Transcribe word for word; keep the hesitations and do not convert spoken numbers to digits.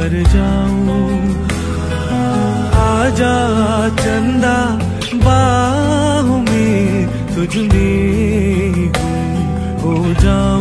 मर जाऊं। आजा चंदा बाहों में तुझ में गुम हो जाऊं।